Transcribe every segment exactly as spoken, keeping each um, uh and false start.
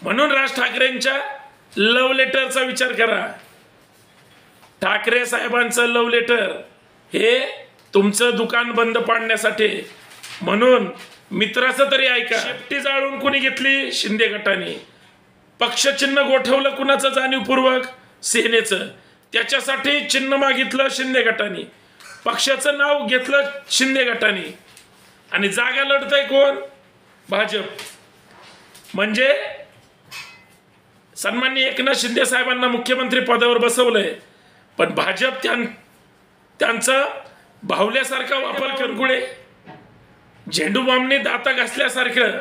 म्हणून राज ठाकरेंच्या लव्ह लेटरचा विचार करा। ठाकरे साहेबांचं लव्ह लेटर हे तुमचं दुकान बंद पाडण्यासाठी, म्हणून मित्राचं तरी ऐका। शेपटी जाळून कुणी घेतली? शिंदे गटाने। पक्ष चिन्ह गोठवलं कुणाचं? जाणीवपूर्वक सेनेचं। त्याच्यासाठी चिन्ह मागितलं शिंदे गटाने, पक्षाचं नाव घेतलं शिंदे गटाने, आणि जागा लढतंय कोण? भाजप। म्हणजे सन्माननीय एकनाथ शिंदे साहेबांना मुख्यमंत्री पदावर बसवलंय, पण भाजप त्यां त्यांचा बाहुल्यासारखा वापर करून झेंडू बॉम्बने दाता घासल्यासारखं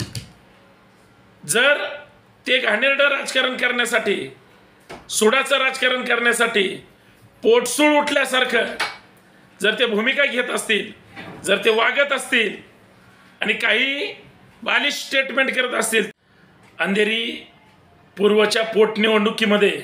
जर ते घाणेरडं राजकारण करण्यासाठी, सुडाचं राजकारण करण्यासाठी पोटसूळ उठल्यासारखं जर ते भूमिका घेत असतील, जर ते वागत असतील आणि काही बालिश स्टेटमेंट करत असतील, अंधेरी पूर्वच्या पोटनिवडणुकीमध्ये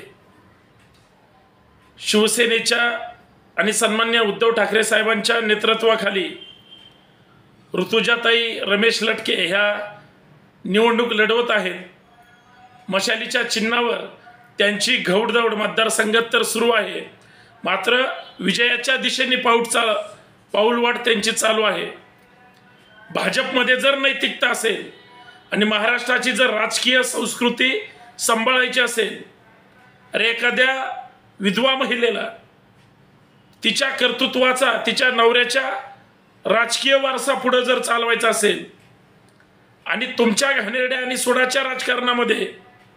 शिवसेनेच्या आणि सन्माननीय उद्धव ठाकरे साहेबांच्या नेतृत्वाखाली ऋतुजाताई रमेश लटके ह्या निवडणूक लढवत आहेत। मशालीच्या चिन्हावर त्यांची घौडदौड मतदारसंघात तर सुरू आहे, मात्र विजयाच्या दिशेने पाऊल चाल पाऊलवाट त्यांची चालू आहे। भाजपमध्ये जर नैतिकता असेल आणि महाराष्ट्राची जर राजकीय संस्कृती सांभाळायची असेल, अरे एखाद्या विधवा महिलेला तिच्या कर्तृत्वाचा, तिच्या नवऱ्याच्या राजकीय वारसा पुढे जर चालवायचा असेल आणि तुमच्या घाणेरड्या आणि सोडाच्या राजकारणामध्ये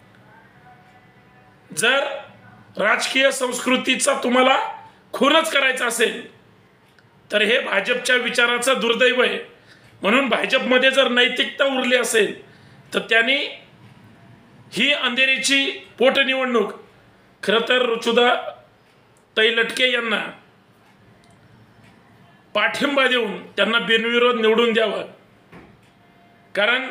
जर राजकीय संस्कृतीचा तुम्हाला खूनच करायचा असेल, तर हे भाजपच्या विचाराचं दुर्दैव आहे। म्हणून भाजपमध्ये जर नैतिकता उरली असेल तर त्यांनी ही अंधेरीची पोटनिवडणूक खरं तर ऋतुजाताई लटके यांना पाठिंबा देऊन त्यांना बिनविरोध निवडून द्यावं। कारण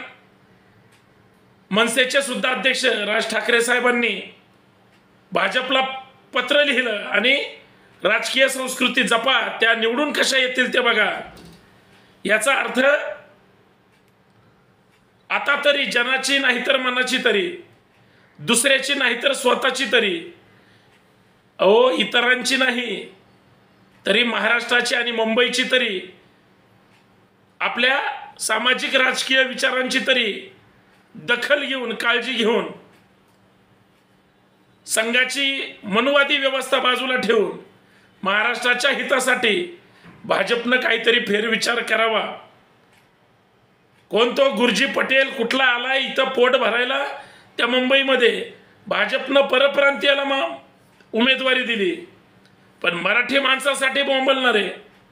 मनसेचे सुद्धा अध्यक्ष राज ठाकरे साहेबांनी भाजपला पत्र लिहिलं आणि राजकीय संस्कृती जपा, त्या निवडून कशा येतील ते बघा। याचा अर्थ आता तरी जनाची नाही तर मनाची तरी, दुसऱ्याची नाही तर स्वतःची तरी, अहो इतरांची नाही तरी महाराष्ट्राची आणि मुंबईची तरी, आपल्या सामाजिक राजकीय विचारांची तरी दखल घेऊन, काळजी घेऊन, संघाची मनुवादी व्यवस्था बाजूला ठेवून महाराष्ट्राच्या हितासाठी भाजपनं काहीतरी फेरविचार करावा। कोण तो गुरुजी पटेल कुठला आला इथं पोट भरायला? त्या मुंबईमध्ये भाजपनं परप्रांतीयाला मग उमेदवारी दिली, पण मराठी माणसासाठी बोंबलणारे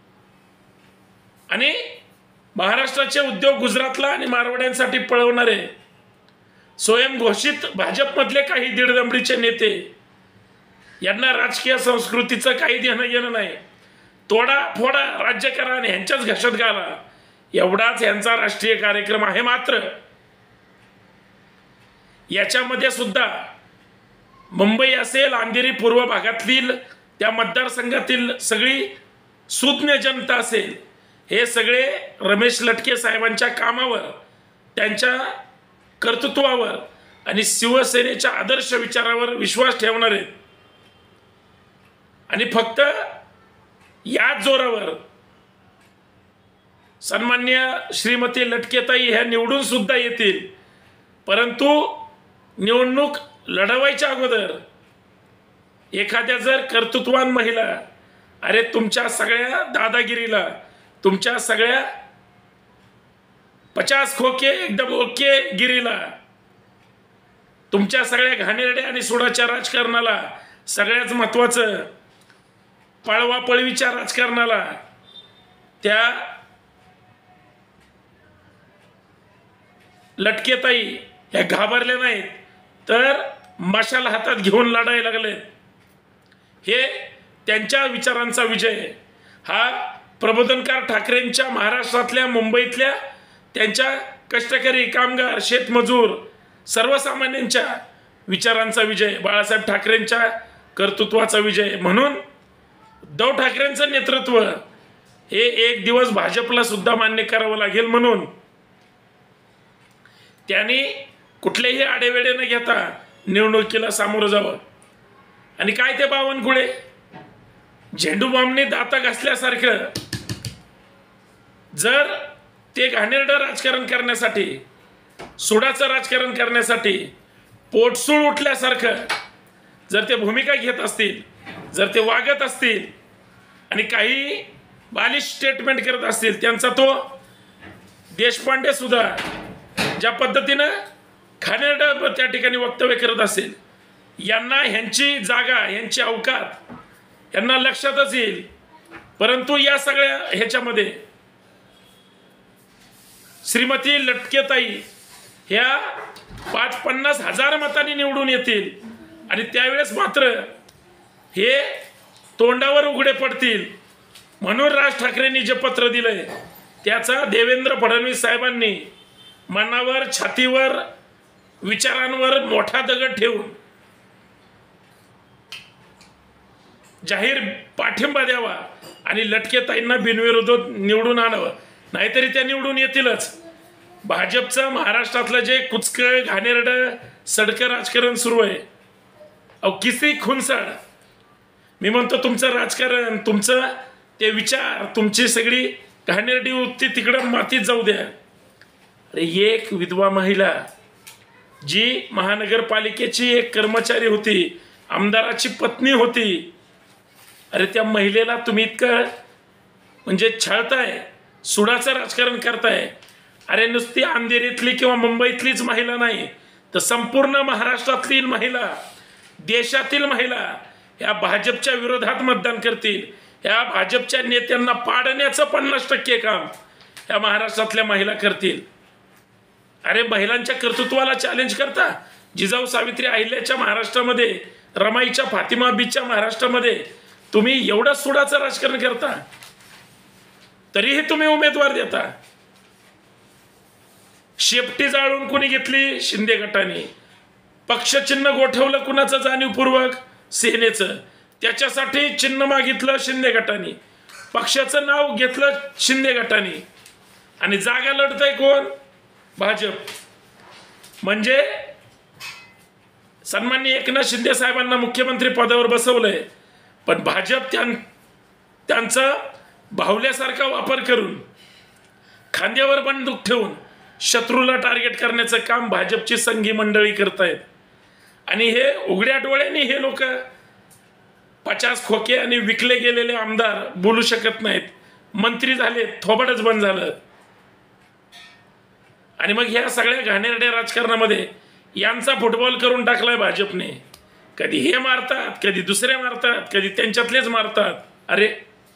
आणि महाराष्ट्राचे उद्योग गुजरातला आणि मारवाड्यांसाठी पळवणारे स्वयंघोषित भाजपमधले काही दीडदमडीचे नेते, यांना राजकीय संस्कृतीचं काही देणं घेणं नाही। तोडा फोडा राज्य करा आणि ह्यांच्याच घशात घाला, एवढाच यांचा राष्ट्रीय कार्यक्रम आहे। मात्र याच्यामध्ये सुद्धा मुंबई असेल, अंधेरी पूर्व भागातील त्या मतदारसंघातील सगळी सुज्ञ जनता असेल, हे सगळे रमेश लटके साहेबांच्या कामावर, त्यांच्या कर्तृत्वावर आणि शिवसेनेच्या आदर्श विचारावर विश्वास ठेवणार आहेत। आणि फक्त याच जोरावर सन्माननीय श्रीमती लटकेताई ह्या निवडून सुद्धा येतील, परंतु निवडणूक लढवायच्या अगोदर एखाद्या जर कर्तृत्वान महिला, अरे तुमच्या सगळ्या दादागिरीला, तुमच्या सगळ्या पचास खोके एकदम ओके गिरीला, तुमच्या सगळ्या घाणेरड्या आणि सोडाच्या राजकारणाला, सगळ्यात महत्वाचं पळवा पळवीच्या राजकारणाला त्या लटकेताई ह्या घाबरल्या नाहीत, तर मशाल हातात घेऊन लढायला लागले। हे त्यांच्या विचारांचा विजय, हा प्रबोधनकार ठाकरेंच्या महाराष्ट्रातल्या, मुंबईतल्या त्यांच्या कष्टकरी, कामगार, शेतमजूर, सर्वसामान्यांच्या विचारांचा विजय, बाळासाहेब ठाकरेंच्या कर्तृत्वाचा विजय। म्हणून उद्धव ठाकरेंचं नेतृत्व हे एक दिवस भाजपला सुद्धा मान्य करावं लागेल। म्हणून त्यांनी कुठलेही आडेवेडे न घेता निवडणुकीला सामोरं जावं. आणि काय ते बावनकुळे झेंडू बॉम्बने दाता घासल्यासारखं, जर ते घाणेरडं राजकारण करण्यासाठी, सुडाचं राजकारण करण्यासाठी पोटसूळ उठल्यासारखं जर ते भूमिका घेत असतील, जर ते वागत असतील आणि काही बालिश स्टेटमेंट करत असतील, त्यांचा तो देशपांडे सुद्धा ज्या पद्धतीनं घाणेरडं त्या ठिकाणी वक्तव्य करत असेल, यांना ह्यांची जागा, ह्यांची अवकात यांना लक्षातच येईल. परंतु या सगळ्या ह्याच्यामध्ये श्रीमती लटकेताई ह्या पाच पन्नास हजार मतांनी निवडून येतील आणि त्यावेळेस मात्र हे तोंडावर उघडे पडतील. म्हणून राज ठाकरेंनी जे पत्र दिलंय त्याचा देवेंद्र फडणवीस साहेबांनी मनावर, छातीवर, विचारांवर मोठा दगड ठेवून जाहीर पाठिंबा द्यावा आणि लटकेताईंना बिनविरोध निवडून आणावं. नाहीतरी त्या निवडून येतीलच. भाजपचं महाराष्ट्रातलं जे कुचकं, घाणेरडं, सडकं राजकारण सुरू आहे, अहो किती खुनसाड. मी म्हणतो तुमचं राजकारण, तुमचं ते विचार, तुमची सगळी घाणेरडी वृत्ती तिकडं मातीत जाऊ द्या. अरे एक विधवा महिला जी महानगरपालिकेची एक कर्मचारी होती, आमदाराची पत्नी होती, अरे त्या महिलेला तुम्ही इतकं म्हणजे छळताय, सुडाचं राजकारण करताय. अरे नुसती अंधेरीतली किंवा मुंबईतलीच महिला नाही तर संपूर्ण महाराष्ट्रातली महिला, देशातील महिला या भाजपच्या विरोधात मतदान करतील. या भाजपच्या नेत्यांना पाडण्याचं पन्नास टक्के काम या महाराष्ट्रातल्या महिला करतील. अरे महिलांच्या कर्तृत्वाला चॅलेंज करता. जिजाऊ सावित्री अहिल्याच्या महाराष्ट्रामध्ये, रमाईच्या फातिमा बीच्या महाराष्ट्रामध्ये तुम्ही एवढं सुडाचं राजकारण करता, तरीही तुम्ही उमेदवार देता. शेपटी जाळून कुणी घेतली? शिंदे गटाने. पक्षचिन्ह गोठवलं कुणाचं? जाणीवपूर्वक सेनेचं. त्याच्यासाठी चिन्ह मागितलं शिंदे गटाने. पक्षाचं नाव घेतलं शिंदे गटाने. आणि जागा लढतंय कोण? भाजप. म्हणजे सन्माननीय एकनाथ शिंदे साहेबांना मुख्यमंत्री पदावर बसवलंय, पण भाजप त्यां त्यांचा बाहुल्यासारखा वापर करून, खांद्यावर बंदूक ठेवून शत्रूला टार्गेट करण्याचं काम भाजपची संघी मंडळी करतायत. आणि हे उघड्या डोळ्यांनी हे लोक पचास खोके आणि विकले गेलेले आमदार बोलू शकत नाहीत. मंत्री झाले, थोबडच बंद झालं. आणि मग ह्या सगळ्या घाणेरड्या राजकारणामध्ये यांचा फुटबॉल करून टाकलाय भाजपने. कधी हे मारतात, कधी दुसरे मारतात, कधी त्यांच्यातलेच मारतात. अरे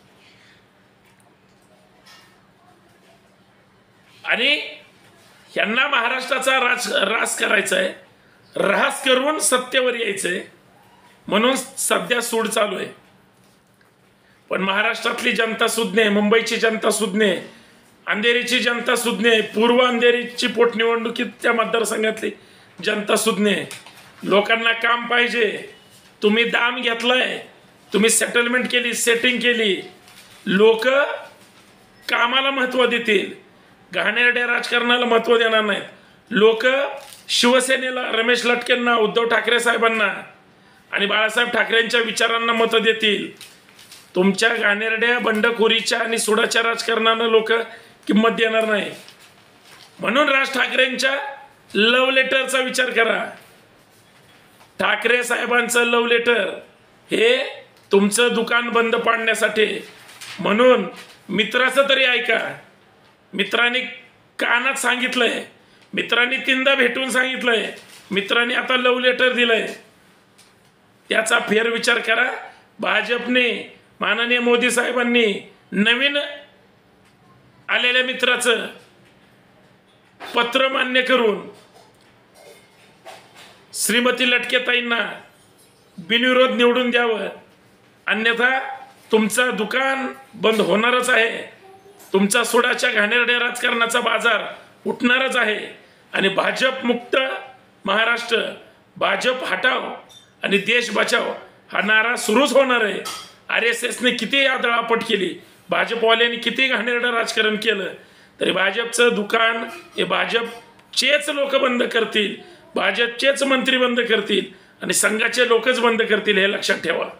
आणि यांना महाराष्ट्राचा राज रास करायचा आहे, रास करून सत्तेवर यायचंय, म्हणून सध्या सूड चालू आहे. पण महाराष्ट्रातली जनता सुज्ञ आहे, मुंबईची जनता सुज्ञ आहे, अंधेरीची जनता सुज्ञ आहे, पूर्व अंधेरीची पोटनिवडणुकीत त्या मतदारसंघातली जनता सुज्ञ आहे. लोकांना काम पाहिजे. तुम्ही दाम घेतलाय, तुम्ही सेटलमेंट केली, सेटिंग केली, लोक कामाला महत्त्व देतील, घाणेरड्या राजकारणाला महत्त्व देणार नाहीत. लोक शिवसेनेला, रमेश लटकेंना, उद्धव ठाकरे साहेबांना आणि बाळासाहेब ठाकरेंच्या विचारांना मतं देतील. तुमच्या घाणेरड्या, बंडखोरीच्या आणि सुडाच्या राजकारणाला लोक किंमत देणार नाही. म्हणून राज ठाकरेंच्या लव्ह लेटरचा विचार करा. ठाकरे साहेबांचं लव्ह लेटर हे तुमचं दुकान बंद पाडण्यासाठी. म्हणून मित्राचं तरी ऐका. मित्रांनी कानात सांगितलंय, मित्रांनी तीनदा भेटून सांगितलंय, मित्रांनी आता लव्ह लेटर दिलंय, त्याचा फेरविचार करा. भाजपने, माननीय मोदी साहेबांनी नवीन आलेल्या मित्राचं पत्र मान्य करून श्रीमती लटकेताईंना बिनविरोध निवडून द्यावं. अन्यथा तुमचं दुकान बंद होणारच आहे. तुमचा सुडाच्या घाणेरड्या राजकारणाचा बाजार उठणारच आहे. आणि भाजप मुक्त महाराष्ट्र, भाजप हटाव आणि देश बचाव हा नारा सुरूच होणार आहे. आर एस एसने किती आदळापट केली, भाजपवाल्यांनी किती घाणेरडं राजकारण केलं, तरी भाजपचं दुकान हे भाजपचेच लोक बंद करतील. भाजपचेच मंत्री बंद करतील आणि संघाचे लोकच बंद करतील, हे लक्षात ठेवा.